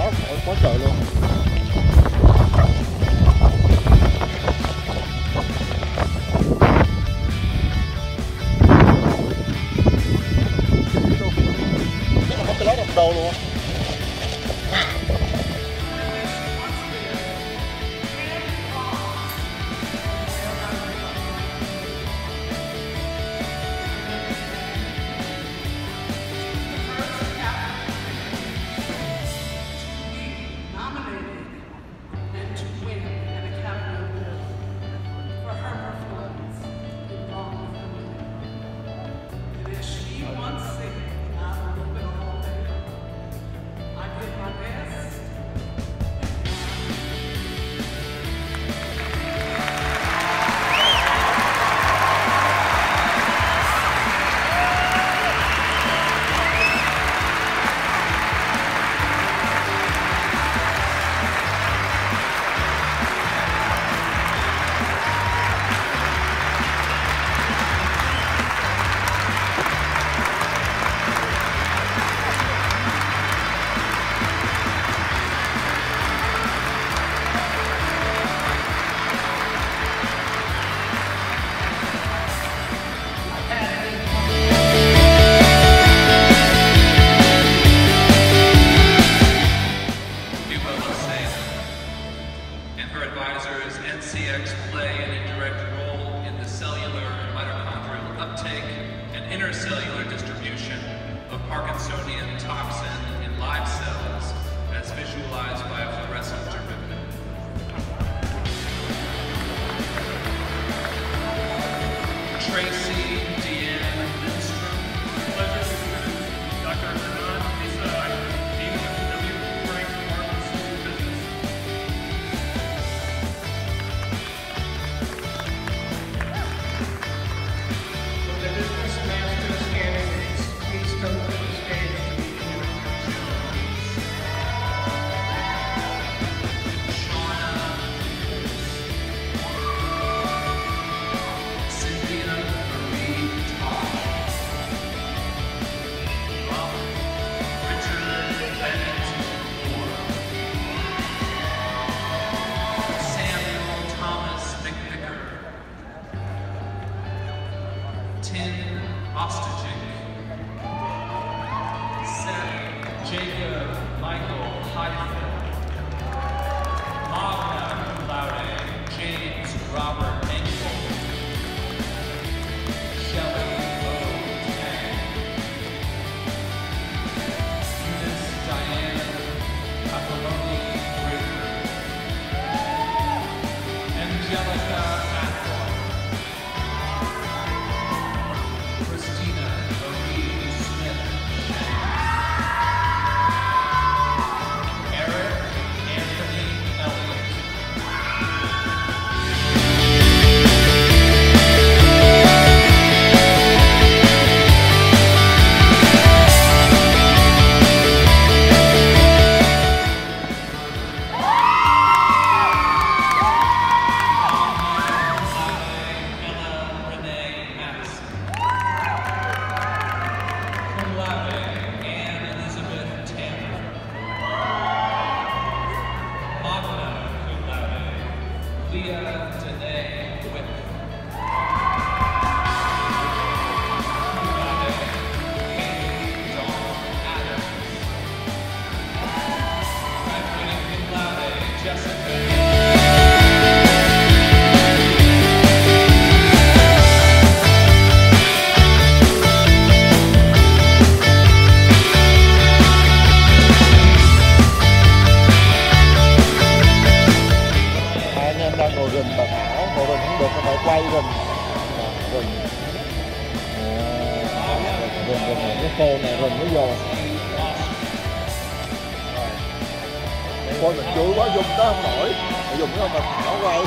đó, quá trời luôn. Có cái lót đập đồ luôn. Intercellular distribution of Parkinsonian toxin in live cells as visualized by a fluorescent derivative. Tracy Deanne Lindstrom. Pleasure to introduce Dr. Hernan Desai, Dean of the W. Frank Martin School of Business. Will the business master candidates please come to the stage to be introduced? Cynthia Marie Tosh. Richard Bennett Moore. Samuel Thomas McVicker. Tim Ostojic. Seth Jacob Michael Highfield. Magna cum laude James Robert Engel. Shelley O. Tang. Eunice Diane Papaloni Braker. Angelica Atwater. Christina Marie Smith. Eric Anthony Elliott. Ella Renee Madison. Cum laude Anne Elizabeth Tanner. Magna cum laude Leah Danae Whip. Cum laude Kay Dawn Adams. Graduating cum laude Jessica. Anh em đang ngồi rình bà Thảo, ngồi rình không được có phải quay rình. Rình. Rình này, cái cô này rình mới vô. Coi mình vui quá, dùng đó không nổi. Dùng đó mà Thảo quay.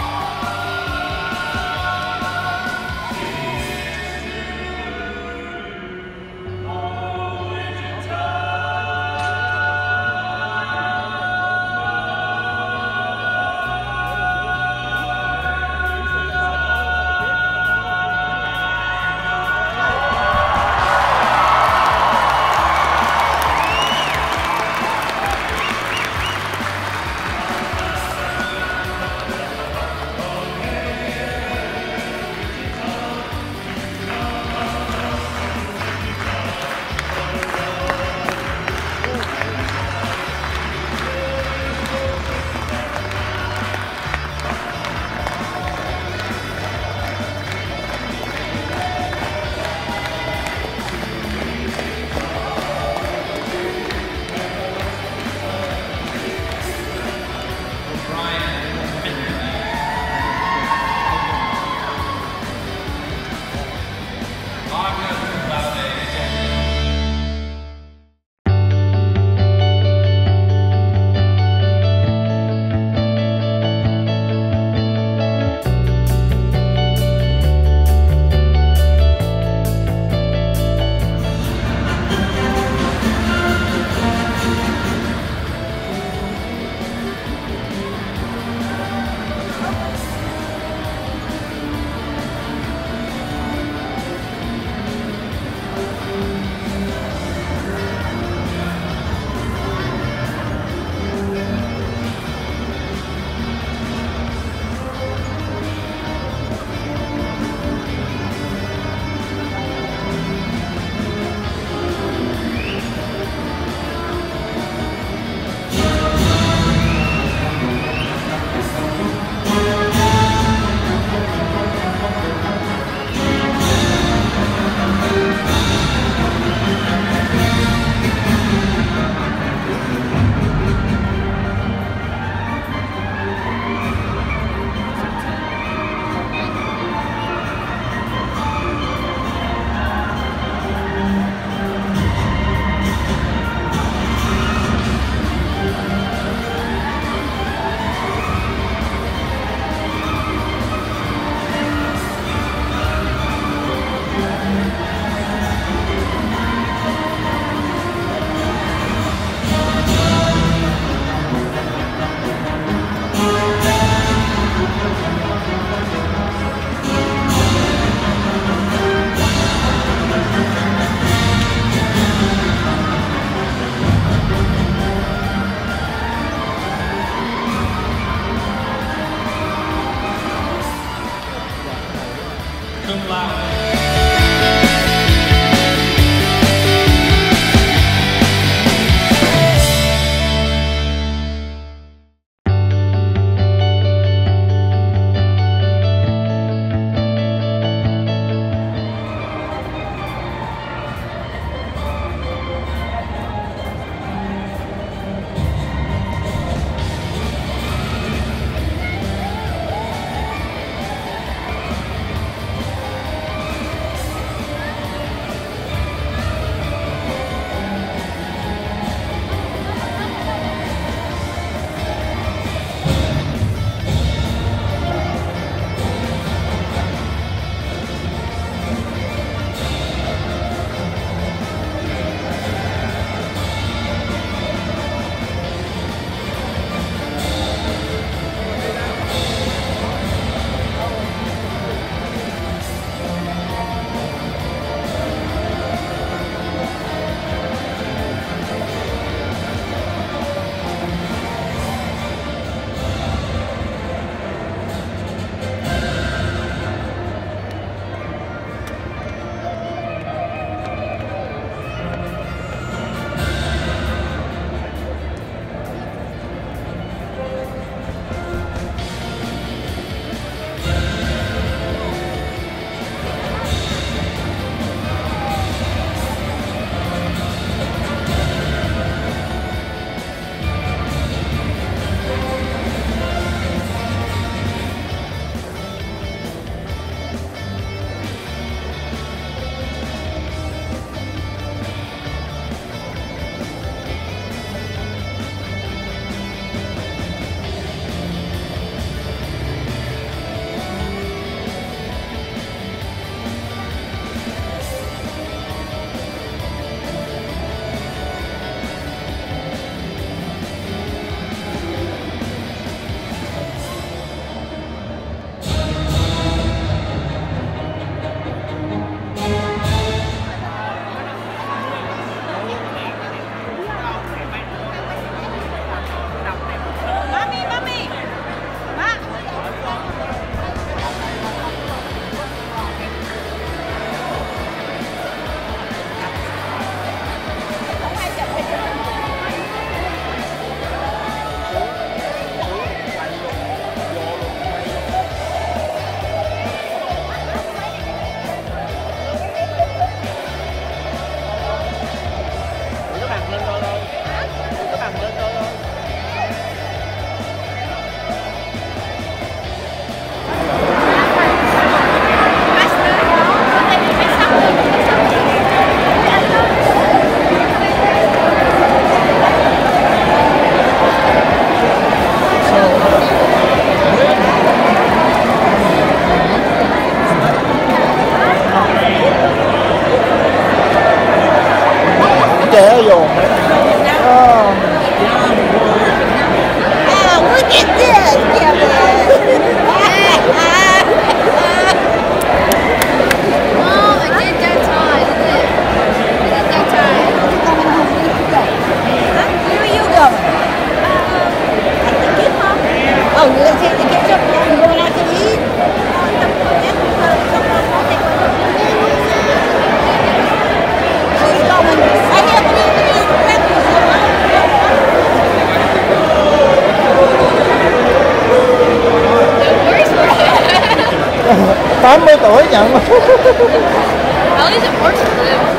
80 tuổi nhận. At least it works for them.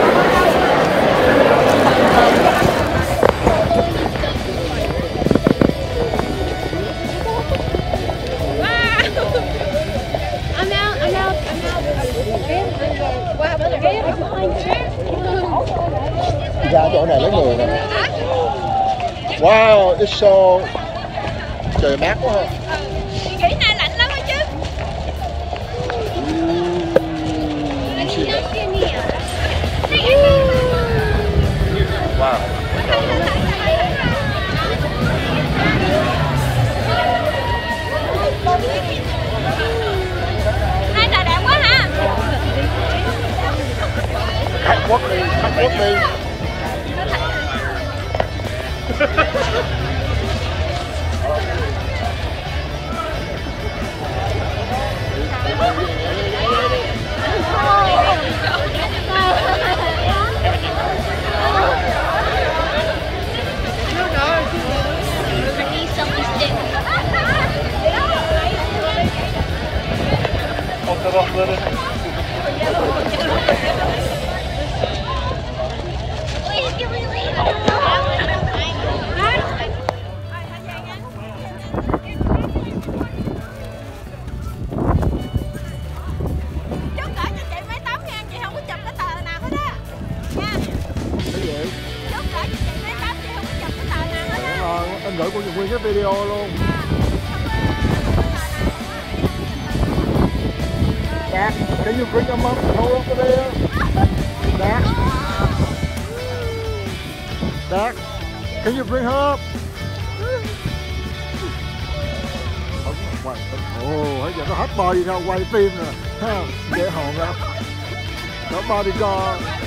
I'm out. Ra chỗ này lấy người nè. Wow, it's so... Trời mát quá ha. Chị nghĩ nay lạnh lắm á chứ. Wow. Nay trời đẹp quá ha. Khách quốc đi, khách quốc đi. Anh gửi cô nguyên cái video luôn. Dad, can you bring them up over there? Dad, Dad, can you bring her up? Ồ, bây giờ nó hết bodyguard quay phim nè, ha, dễ hồn ra. Nó bodyguard.